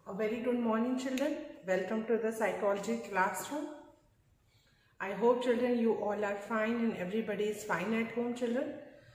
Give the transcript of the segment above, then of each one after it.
A very good morning, children. Welcome to the psychology classroom. I hope, children, you all are fine and everybody is fine at home, children.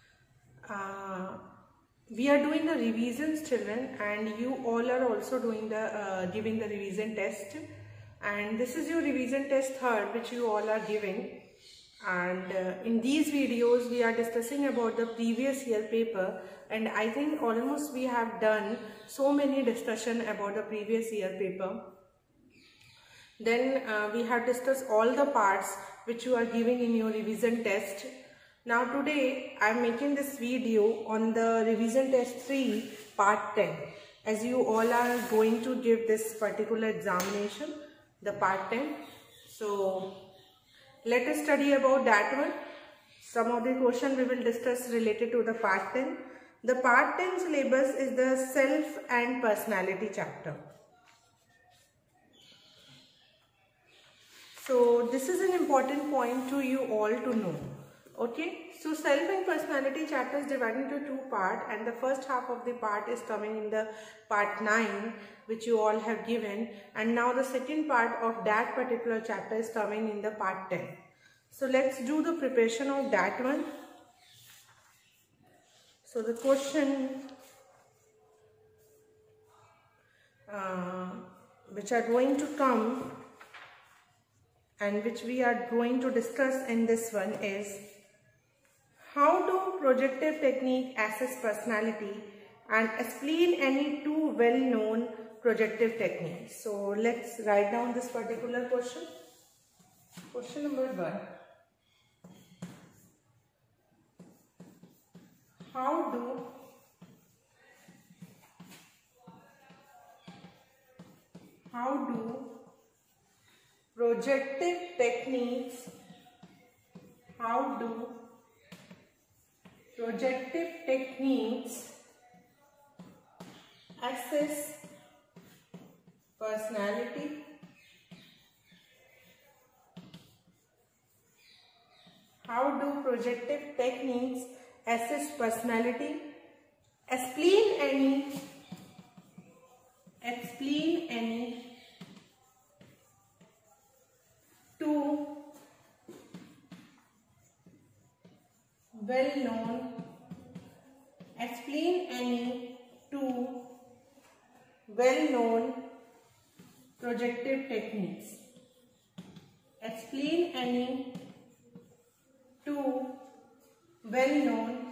We are doing the revisions, children, and you all are also doing the giving the revision test. And this is your revision test third, which you all are giving. And in these videos, we are discussing about the previous year paper. And I think almost we have done so many discussion about the previous year paper. Then we have discussed all the parts which you are giving in your revision test. Now today I am making this video on the revision test 3 part 10. As you all are going to give this particular examination, the part 10. So let us study about that one. Some of the questions we will discuss related to the part 10. The part 10 syllabus is the self and personality chapter. So this is an important point to you all to know. Okay, so self and personality chapter is divided into two parts, and the first half of the part is coming in the part 9, which you all have given, and now the second part of that particular chapter is coming in the part 10. So let's do the preparation of that one. So the question which are going to come and which we are going to discuss in this one is, how do projective technique assess personality and explain any two well-known projective techniques? So let's write down this particular question. Question number 1. How do projective techniques assess personality? How do projective techniques assess personality? Explain any two well-known projective techniques. Explain any two well-known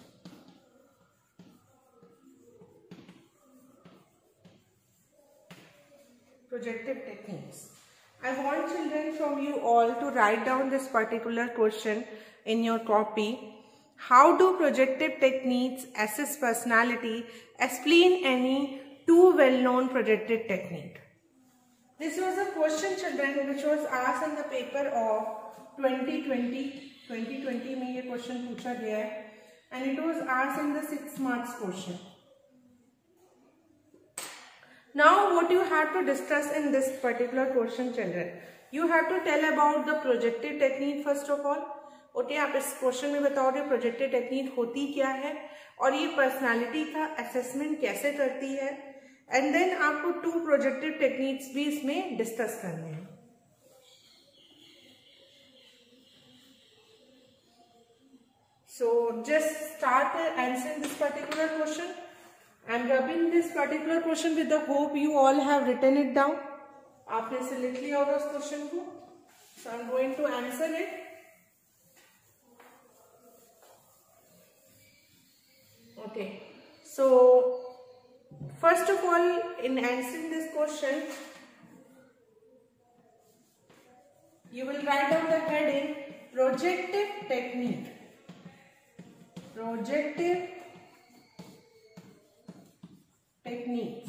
projective techniques. I want, children, from you all to write down this particular question in your copy. How do projective techniques assess personality? Explain any two well-known projective technique. This was a question, children, which was asked in the paper of 2020. 2020 में ये question पूछा गया है, and it was asked in the 6 marks question. Now what you have to discuss in this particular question, children, you have to tell about the projective technique first of all. Okay, आप इस question में बताओगे projective technique होती क्या है और ये personality का असेसमेंट कैसे करती है, एंड देन आपको टू प्रोजेक्टिव टेक्निक्स भी इसमें डिस्कस करने हैं. So just start answering this particular question. I am rubbing this particular question with the hope you all have written it down. आपने इसे लिख लिया होगा उस क्वेश्चन को. So I am going to answer it. Okay. So first of all, in answering this question, you will write down the heading projective technique. Projective techniques.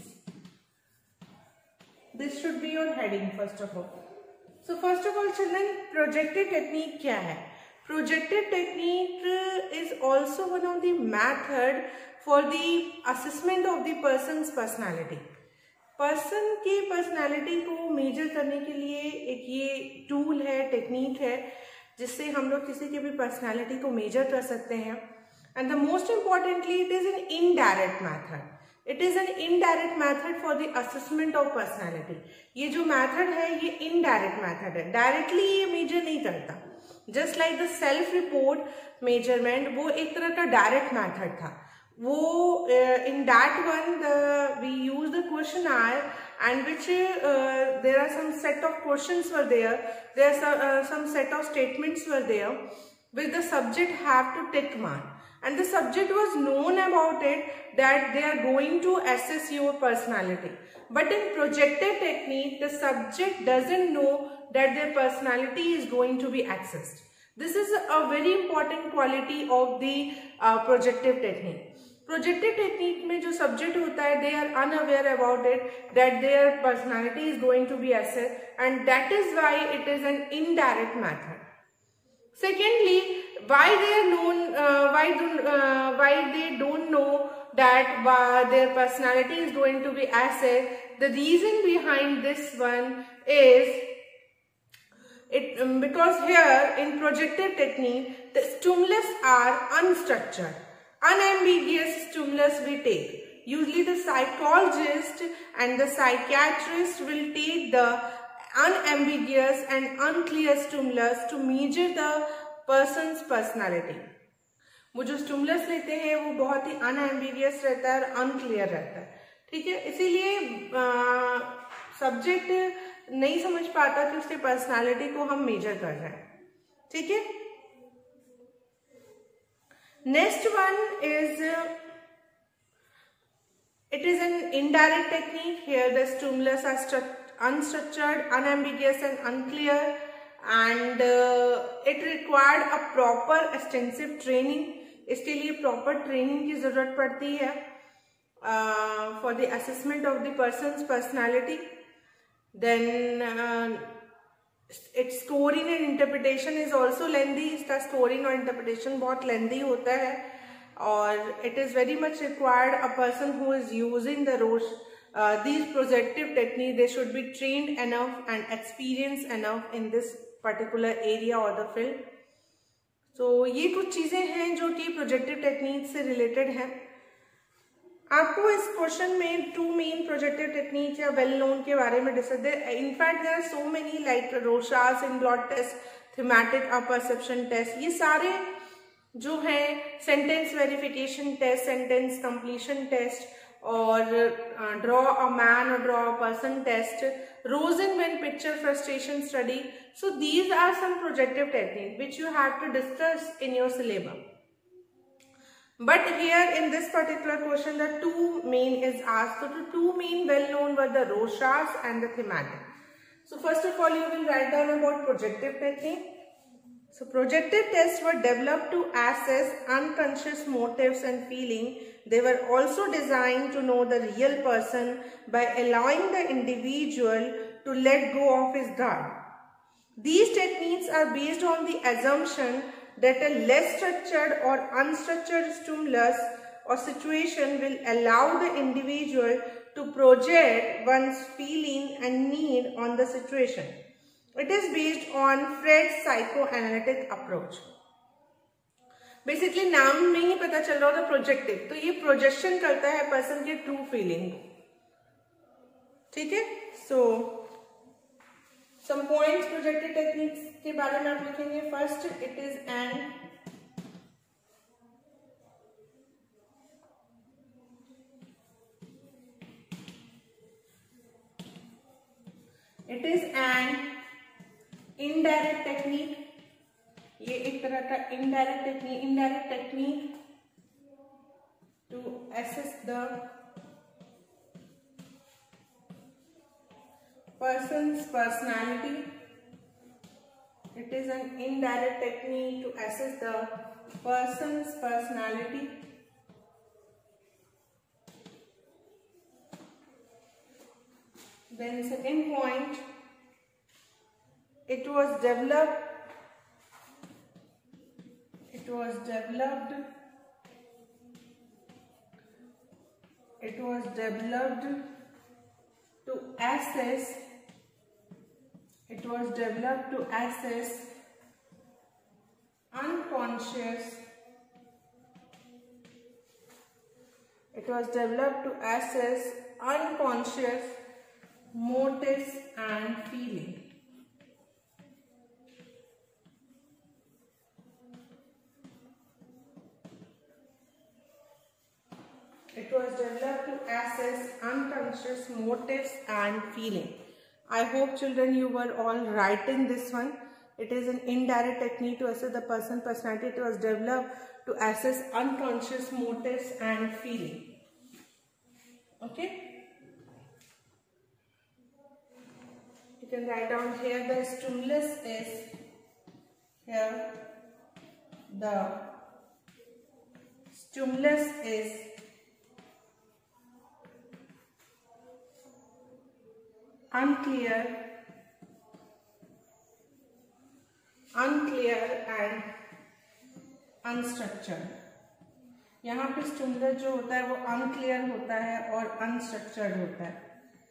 This should be your heading first of all. So first of all, children, projective technique क्या है? Projective technique is also one of the method for the assessment of the person's personality. Person की personality को measure करने के लिए एक ये tool है, टेक्निक है, जिससे हम लोग किसी की भी पर्सनैलिटी को मेजर कर सकते हैं. And the most importantly it is an indirect method. It is an indirect method for the assessment of personality. ये जो मैथड है ये इनडायरेक्ट मैथड है, डायरेक्टली ये मेजर नहीं करता। Just like the self report measurement, वो एक तरह का डायरेक्ट मैथड था। वो in that one we use the questionnaire, and which there are some set of questions were there are some set of statements were there which the subject have to tick mark, and the subject was known about it that they are going to assess your personality. But in projective technique, the subject doesn't know that their personality is going to be assessed. This is a very important quality of the projective technique. Projective technique में जो subject होता है, they are unaware about it that their personality is going to be assessed, and that is why it is an indirect method. Secondly, why they are known, why they don't know that their personality is going to be assessed. The reason behind this one is because here in projective technique the stimulus are unstructured. Unambiguous stimulus we take. Usually the psychologist and the psychiatrist will take the unambiguous and unclear stimulus to measure the person's personality. वो जो stimulus लेते हैं वो बहुत ही unambiguous रहता है और unclear रहता है, ठीक है. इसीलिए सब्जेक्ट नहीं समझ पाता कि उसके पर्सनालिटी को हम मेजर कर रहे हैं, ठीक है. Next one is it is an indirect technique. Here the stimulus are unstructured, unambiguous and unclear, and it required a proper extensive training. इसके लिए proper training की जरूरत पड़ती है for the assessment of the person's personality. Then its scoring and interpretation is also lengthy. इसका scoring और interpretation बहुत lengthy होता है, और it is very much required a person who is using the these projective techniques, they should be trained enough and experienced enough in this particular area or the field. So ये कुछ चीजें हैं जो कि projective technique से related हैं. आपको इस क्वेश्चन में 2 मेन प्रोजेक्टिव टेक्निक या वेल नोन के बारे में discuss. In fact there are so many like Rorschach, सिंग्लॉट टेस्ट, थीमेटिक परसेप्शन टेस्ट. ये सारे जो हैं sentence verification test, sentence completion test, और ड्रॉ अ मैन और draw a person test, Rosenzweig picture frustration study. So these are some projective technique which you have to discuss in your syllabus. But here in this particular question, the 2 main is asked. So the 2 main well known were the Roshas and the thematic. So first of all, you will write down about projective technique. So projective tests were developed to assess unconscious motives and feeling. They were also designed to know the real person by allowing the individual to let go of his guard. These techniques are based on the assumption that a less structured or unstructured stimulus or situation will allow the individual to project one's feeling and need on the situation. It is based on Freud's psychoanalytic approach. Basically नाम में ही पता चल रहा होगा projective, तो ये projection करता है पर्सन के ट्रू फीलिंग, ठीक है. सो some points projective techniques के बारे में आप लिखेंगे. First, it is an indirect technique. ये एक तरह का indirect technique to assess the person's personality. It is an indirect technique to assess the person's personality. Then second point, it was developed to assess It was developed to assess unconscious motives and feeling. It was developed to assess unconscious motives and feeling. I hope children you were all writing this one. It is an indirect technique to assess the personality. It was developed to assess unconscious motives and feeling. Okay? You can write down here the stimulus is here. The stimulus is unclear and unstructured. यहाँ पे stimulus जो होता है वो unclear होता है और unstructured होता है.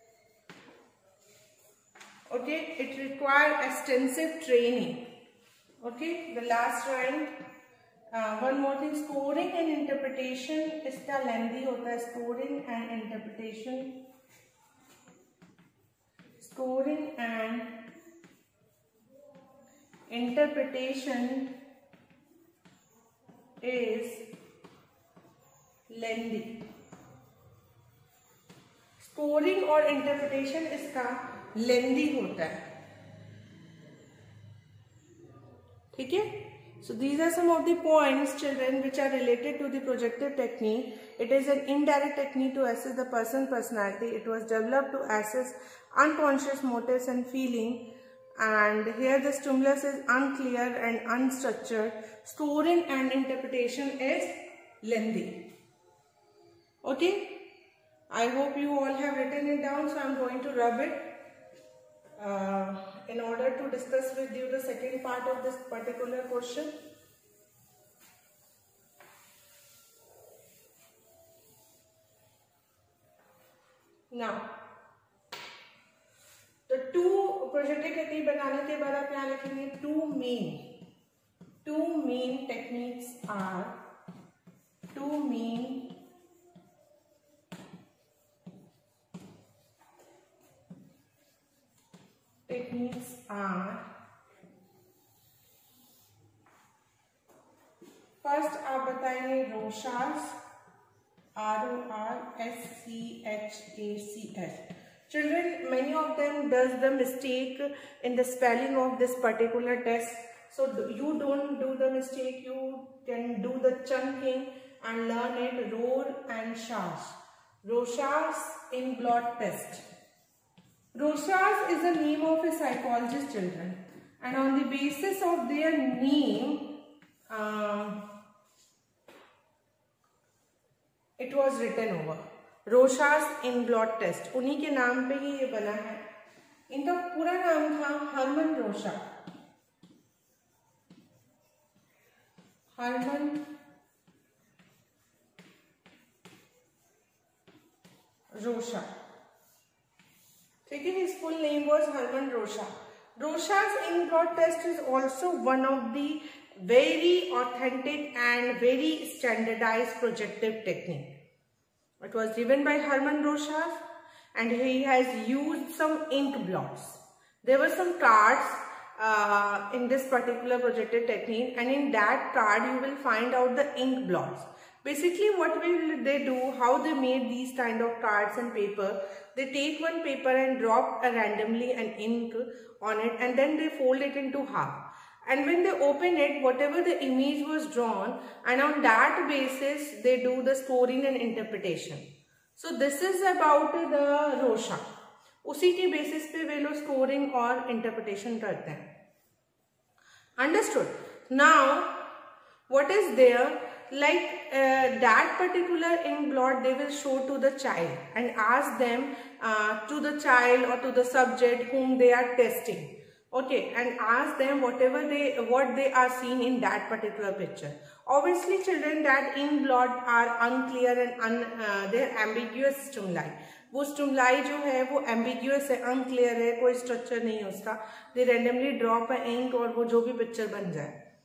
Okay, it requires extensive training. Okay, the last line. One more thing, scoring and interpretation इसका lengthy होता है. Scoring and interpretation. Scoring and interpretation is lengthy. Scoring और interpretation इसका lengthy होता है. ठीक है? So these are some of the points, children, which are related to the projective technique. It is an indirect technique to assess the personality. It was developed to assess unconscious motives and feeling. And here the stimulus is unclear and unstructured. Scoring and interpretation is lengthy. Okay? I hope you all have written it down, so I am going to rub it in order to discuss with you the second part of this particular question. Now, the two projective technique बनाने के बाद आप यहाँ लिखेंगे two main techniques are first आप बताएंगे रोशास RORSCHACS. Children, many of them does the mistake in the spelling of this particular test. So you don't do the mistake. You can do the chunking and learn it. Roar and Shas. Rorschach's in blot test. Rorschach is the name of a psychologist, children, and on the basis of their name, it was written over. Rorschach's in blot test. उन्हीं के नाम पे ही ये बना है. इनका पूरा नाम था हरमन रोशाक. हरमन रोशाक. ठीक है, his full name was Hermann Rorschach. Rorschach's in blot test is also one of the very authentic and very standardized projective technique. It was given by Hermann Rorschach and he has used some ink blots. There were some cards in this particular projective technique, and in that card you will find out the ink blots. Basically what will they do, how they made these kind of cards and paper, they take one paper and drop randomly an ink on it, and then they fold it into half. And when they open it, whatever the image was drawn, and on that basis they do the scoring and interpretation. So this is about the Rorschach. उसी के basis पे वे लोग scoring और interpretation करते हैं. Understood? Now, what is there? Like that particular ink blot they will show to the child and ask them to the child or to the subject whom they are testing. Okay, and ask them what they are seeing in that particular picture. Obviously, children, that ink blot are unclear and they are ambiguous stimuli. वो stimuli जो है वो ambiguous है, unclear है, कोई structure नहीं है उसका. They randomly drop an ink और वो जो भी picture बन जाए.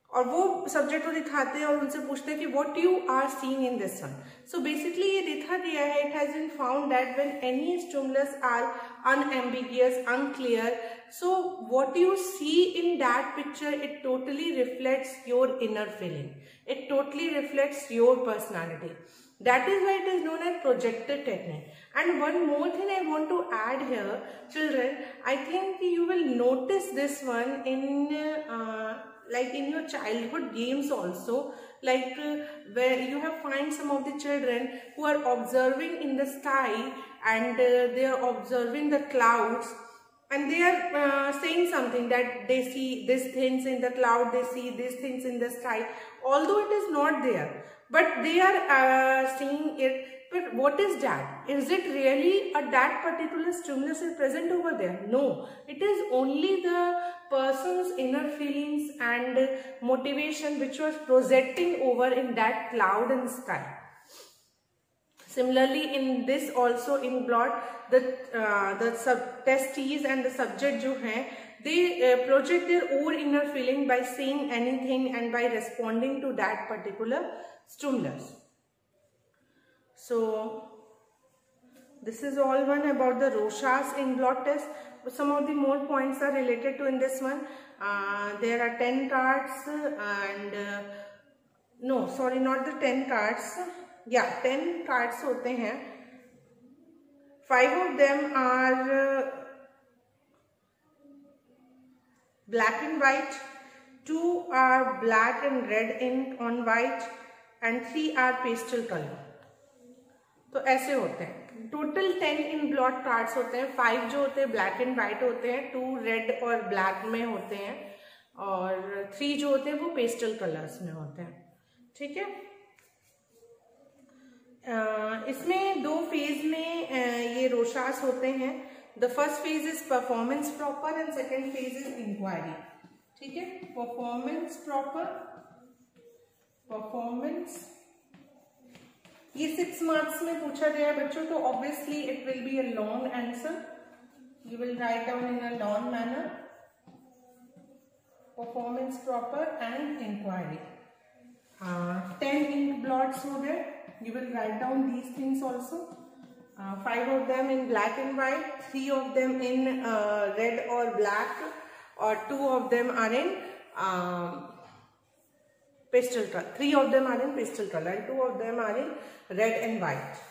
और वो सब्जेक्ट को दिखाते हैं और उनसे पूछते हैं कि what you are seeing in this one. So basically ये देखा गया है, it has been found that when any stimulus are unambiguous, unclear, so what you see in that picture, it totally reflects your inner feeling, it totally reflects your personality. That is why it is known as projected technique. And one more thing I want to add here, children, I think you will notice this one in like in your childhood games also, like where you have find some of the children who are observing in the sky and they are observing the clouds and they are saying something that they see these things in the cloud, they see these things in the sky, although it is not there. But they are seeing it. But what is that? Is it really that particular stimulus is present over there? No. It is only the person's inner feelings and motivation which was projecting over in that cloud and sky. Similarly, in this also in blot, the testees and the subject जो हैं, they project their own inner feeling by saying anything and by responding to that particular stimulus. So this is all one about the Rorschach's in blot test. Some of the more points are related to in this one. There are 10 cards and no, sorry, not the 10 cards. Yeah, 10 cards होते हैं. 5 of them are black and white, 2 are black and red ink on white, and 3 are pastel color. तो ऐसे होते हैं. Total 10 इन blot cards होते हैं. 5 जो होते हैं ब्लैक एंड वाइट होते हैं, 2 रेड और ब्लैक में होते हैं, और 3 जो होते हैं वो पेस्टल कलर्स में होते हैं. ठीक है. इसमें 2 फेज में ये रोशास होते हैं. The first phase is performance proper and second phase is inquiry. ठीक है. परफॉर्मेंस प्रॉपर, परफॉर्मेंस, ये 6 मार्क्स में पूछा गया है बच्चों, तो obviously it will be a long answer. You will write down in a long manner. Performance proper and inquiry. 10 ink blots हो गए. You will write down these things also. 5 of them in black and white, 3 of them in red or black, or 2 of them are in pastel color. 3 of them are in pastel color and 2 of them are in red and white.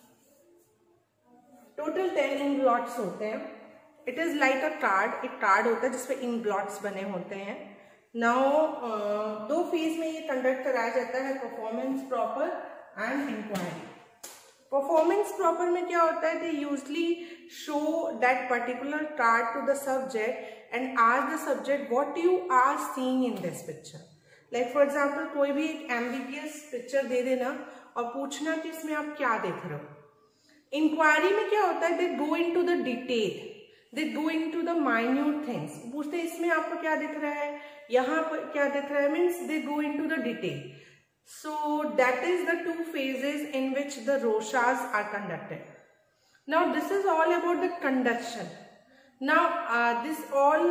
Total 10 ink blots होते हैं. It is like a card. एक card होता है जिसपे ink blots बने होते हैं. Now 2 phase में ये कंडक्ट कराया जाता है, performance proper and inquiry. Performance proper में क्या होता है, they usually show that particular card to the subject and ask the subject what you are seeing in this picture. Like for example कोई भी एक एम्बिगियस पिक्चर दे देना और पूछना कि इसमें आप क्या देख रहे हो. इंक्वायरी में क्या होता है, they go into the detail, they go into the minute things. पूछते हैं इसमें आपको क्या दिख रहा है, यहाँ पर क्या दिख रहा है, means they go into the detail. So that is the 2 phases in which the Rorschachs are conducted. Now this is all about the conduction. Now this all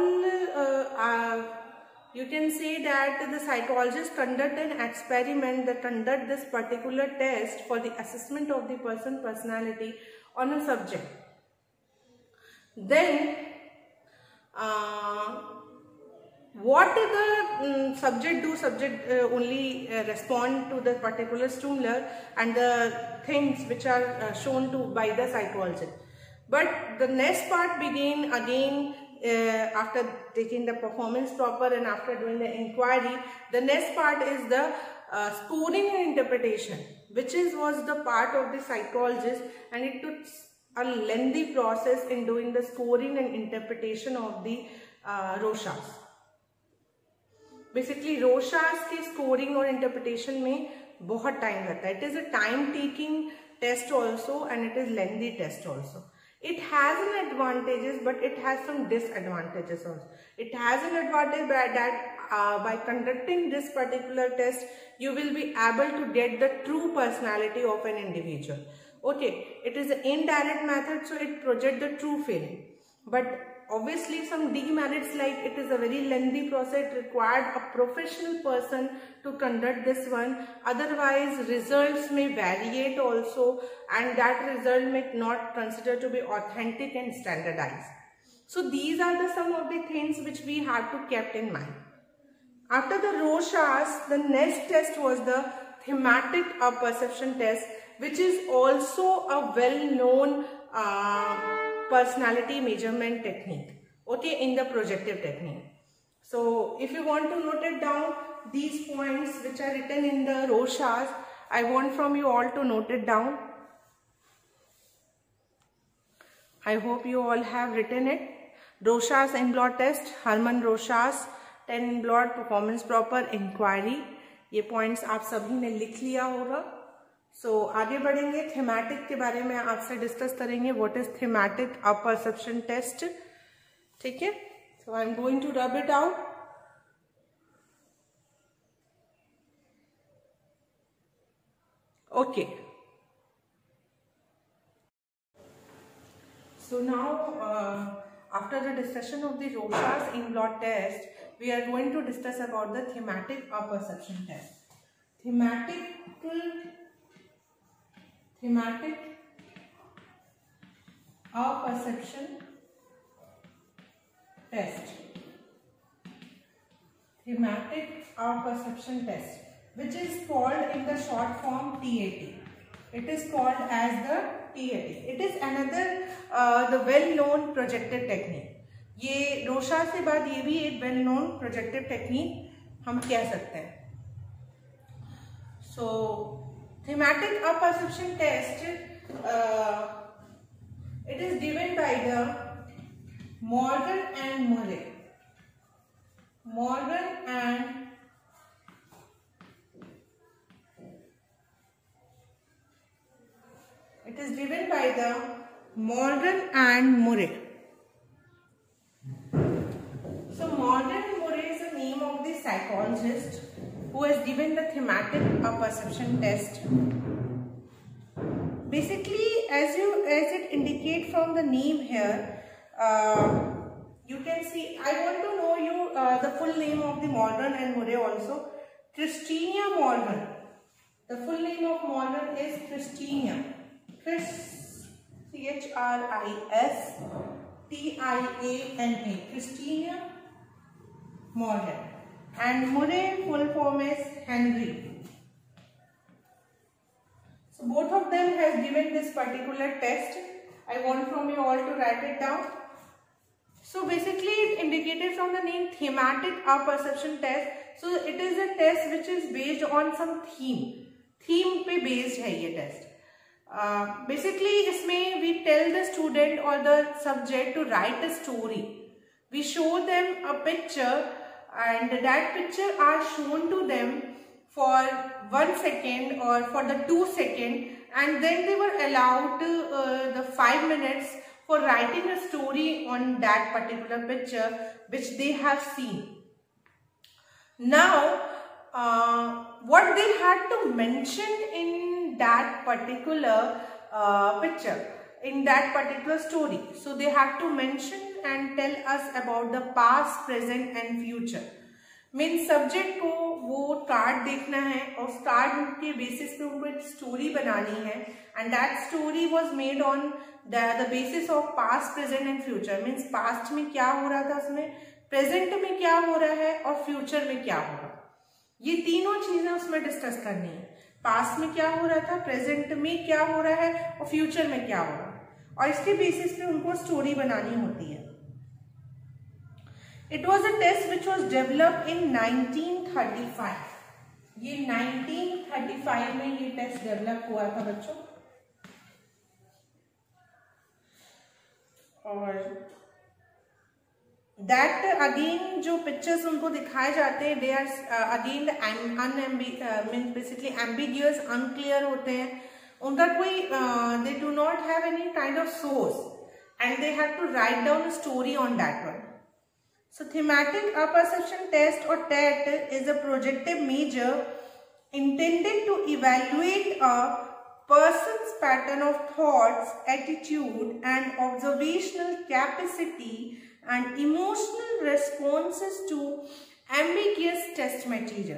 you can say that the psychologists conduct an experiment. They conduct this particular test for the assessment of the personality on a subject. Then what the subject do? Subject only respond to the particular stimulus and the things which are shown to by the psychologist. But the next part begin again after taking the performance proper and after doing the inquiry. The next part is the scoring and interpretation, which was the part of the psychologist, and it took a lengthy process in doing the scoring and interpretation of the Rorschachs. Basically Rorschach के scoring और interpretation में बहुत time लगता है. It is a time taking test also and it is lengthy test also. It has an advantages but it has some disadvantages also. It has an advantage by conducting this particular test you will be able to get the true personality of an individual. Okay, it is an indirect method, so it projects the true feeling. But obviously some demerits, like it is a very lengthy process, required a professional person to conduct this one. Otherwise results may variate also, and that result may not consider to be authentic and standardized. So these are the some of the things which we had to kept in mind. After the Rorschach, the next test was the thematic perception test, which is also a well-known personality measurement technique, okay, in the projective technique. So if you want to note it down, these points which are written in the Rorschach, I want from you all to note it down. I hope you all have written it. Rorschach in-blot test, Hermann Rorschach, 10 in-blot, performance proper, inquiry. ये points आप सभी ने लिख लिया होगा. सो आगे बढ़ेंगे, thematic के बारे में आपसे डिस्कस करेंगे. What is thematic perception test, ठीक है. So I am going to rub it out. Okay, so now after the discussion of the Rorschach in-blot test, we are going to discuss about the thematic perception test. Thematic perception test. Thematic perception test, which is called in the short form TAT. It is called as the TAT. It is another the well-known projective technique. ये Rorschach के बाद ये भी एक well-known projective technique हम कह सकते हैं. So thematic perception test, it is given by the Morgan and Murray. It is given by the Morgan and Murray. So Morgan and Murray is the name of the psychologist who has given the thematic perception test. Basically, as it indicates from the name here, you can see. I want to know you the full name of the Morgan and Murray also. Christina Morgan. The full name of Morgan is Christina. Christiana, Christina Morgan. And Murray full form is Henry. So both of them has given this particular test. I want from you all to write it down. So basically it indicated from the name thematic perception test. So it is a test which is based on some theme. Theme पे based है ये test. Basically इसमें we tell the student or the subject to write a story. We show them a picture and that picture are shown to them for 1 second or for the 2 seconds, and then they were allowed the 5 minutes for writing a story on that particular picture which they have seen. Now what they had to mention in that particular picture, in that particular story. So they have to mention and tell us about the past, present and future. Means subject को वो card देखना है और उस card के basis पे उनको एक स्टोरी बनानी है, and that story was made on the basis of past, present and future. Means past में क्या हो रहा था उसमें, present में क्या हो रहा है और future में क्या हो रहा है. ये तीनों चीजें उसमें डिस्कस करनी है. पास्ट में क्या हो रहा था, प्रेजेंट में क्या हो रहा है और फ्यूचर में क्या हो रहा है, और इसके बेसिस पे उनको स्टोरी बनानी होती है. It was a test which was developed in 1935. ये 1935 में ये टेस्ट डेवलप हुआ था बच्चों. और दैट अगेन जो पिक्चर्स उनको दिखाए जाते हैं, they are again basically ambiguous, unclear होते हैं. उनका कोई they do not have any kind of source and they have to write down a story on that one. So thematic perception test और TAT is a projective measure intended to evaluate a person's pattern of thoughts, attitude and observational capacity and emotional responses to ambiguous test material.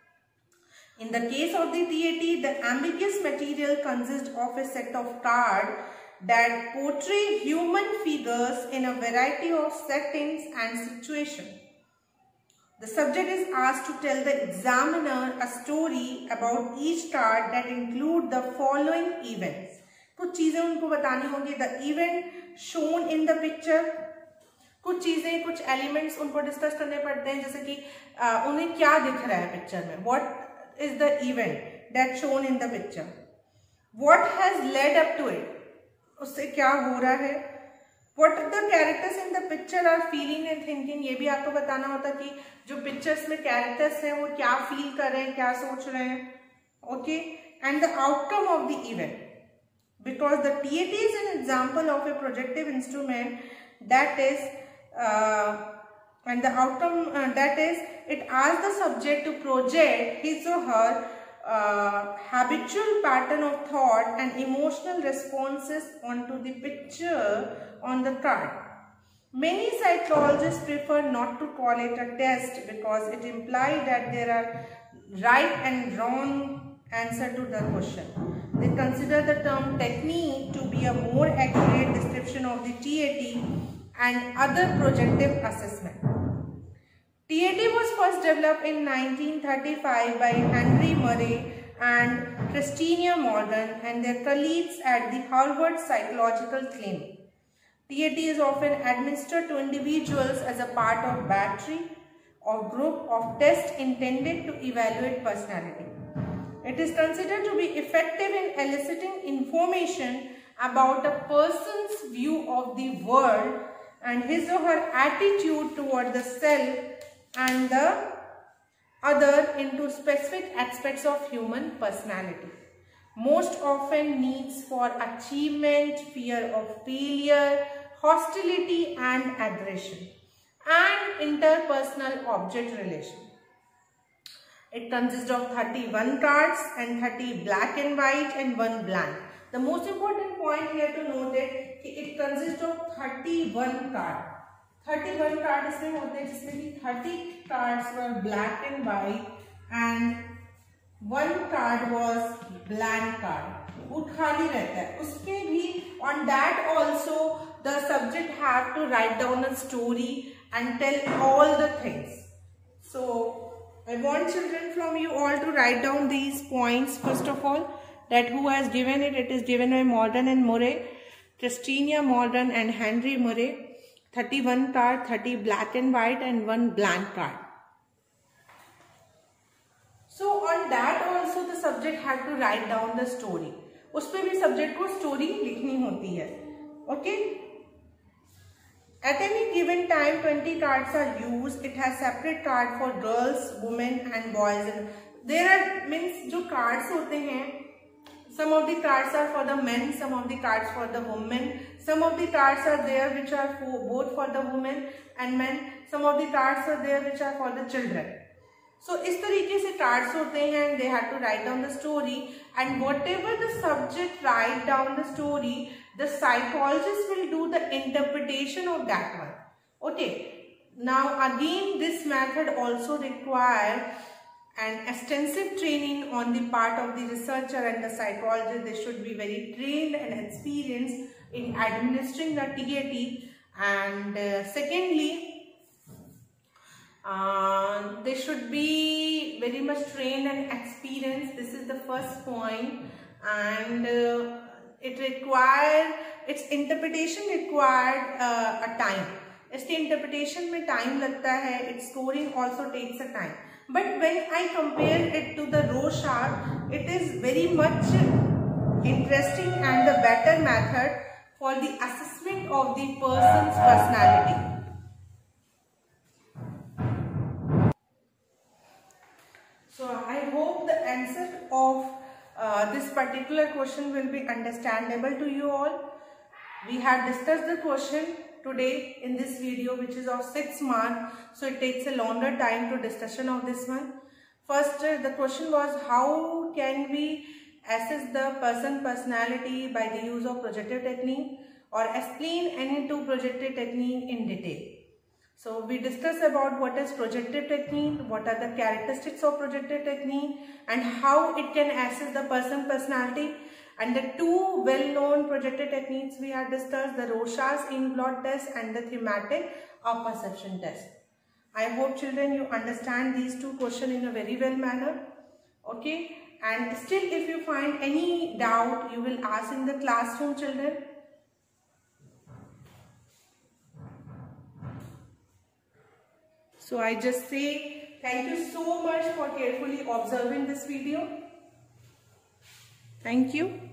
In the case of the TAT, the ambiguous material consists of a set of cards that portray human figures in a variety of settings and situations. The subject is asked to tell the examiner a story about each card that include the following events. कुछ चीजें उनको बतानी होंगी. The event shown in the picture. कुछ चीजें, कुछ elements उनको discuss करने पड़ते हैं, जैसे कि उन्हें क्या दिख रहा है पिक्चर में. What is the event that shown in the picture? What has led up to it? उससे क्या हो रहा है. What the characters in the picture are feeling and thinking, ये भी आपको बताना होता कि जो पिक्चर्स में कैरेक्टर्स हैं वो क्या फील कर रहे हैं, क्या सोच रहे हैं. Okay. And the outcome of the event, because the TAT is an example of a projective instrument that is and the outcome that is, it asks the subject to project his or her habitual pattern of thought and emotional responses onto the picture on the card. Many psychologists prefer not to call it a test because it implies that there are right and wrong answer to the question. They consider the term technique to be a more accurate description of the TAT and other projective assessment. TAT was first developed in 1935 by Henry Murray and Christina Morgan and their colleagues at the Harvard Psychological Clinic. TAT is often administered to individuals as a part of battery or group of tests intended to evaluate personality. It is considered to be effective in eliciting information about a person's view of the world and his or her attitude toward the self and the other into specific aspects of human personality. Most often needs for achievement, fear of failure, hostility and aggression, and interpersonal object relation. It consists of 31 cards and 30 black and white and 1 blank. The most important point here to note is it consists of 31 cards. 31 cards इसमें होते हैं जिसमें कि 30 cards were black and white and 1 card was blank card. वो खाली रहता है. उसमें भी on that also the subject have to write down a story and tell all the things. So I want children from you all to write down these points first of all, that who has given it. It is given by Morgan and Murray, Christina Morgan and Henry Murray. 31 card, 30 black and white and 1 blank card. So on that also the subject had to write down the story. उस पे भी subject को story लिखनी होती है. Okay. At any given time, 20 cards are used. It has separate card for girls, women and boys. There are means जो cards होते हैं, some of the cards are for the men, some of the cards for the women. Some of the cards are there which are for both for the women and men. Some of the cards are there which are for the children. So इस तरीके से cards होते हैं and they have to write down the story, and whatever the subject write down the story, the psychologist will do the interpretation of that one. Okay. Now again this method also requires an extensive training on the part of the researcher and the psychologist. They should be very trained and experienced in administering the TAT, and secondly they should be very much trained and experienced. This is the first point, and its interpretation required a time. इसके interpretation में time लगता है. Its scoring also takes a time. But when I compare it to the Rorschach, it is very much interesting and the better method for the assessment of the person's personality. So I hope the answer of this particular question will be understandable to you all. We have discussed the question today in this video, which is of 6 marks, so it takes a longer time to discussion of this one. First, the question was how can we assess the personality by the use of projective technique. or explain any two projective technique in detail. So we discuss about what is projective technique, what are the characteristics of projective technique, and how it can assess the personality. And the two well-known projective techniques we have discussed, the Rorschach's ink-blot test and the thematic perception test. I hope children you understand these two questions in a very well manner. Okay, and still if you find any doubt, you will ask in the classroom, children. So I just say thank you so much for carefully observing this video. Thank you.